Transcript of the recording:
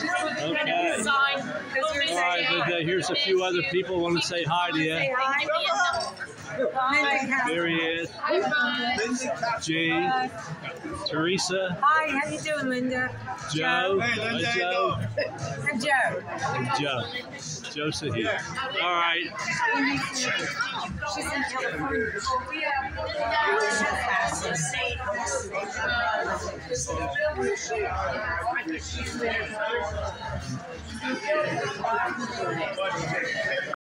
Okay. All right, here's a few other people want to say hi to you. There he is. Jane. Teresa. Hi, how you doing, Linda? Joe. Hey, Linda, Joe. And Joe. Joe. Joe Sahid. All right. She's in California.